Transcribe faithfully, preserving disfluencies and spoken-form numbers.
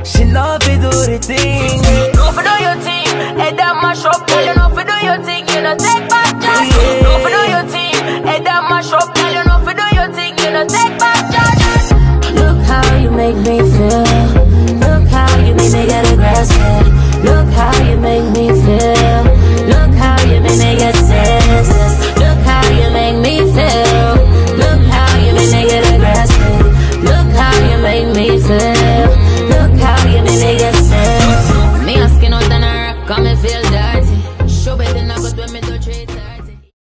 She love to do the thing. No for do your thing, head that mash up. Girl, you know for do your thing, you know take back charge. No for do your thing, head that mash up. Girl, you know for do your thing, you know take back charge. Look how you make me feel. Look how you make me get aggressive. Look how you make me feel. Look how you make me get senseless. Look how you make me feel. Look how you make me get aggressive. Look how you make me feel.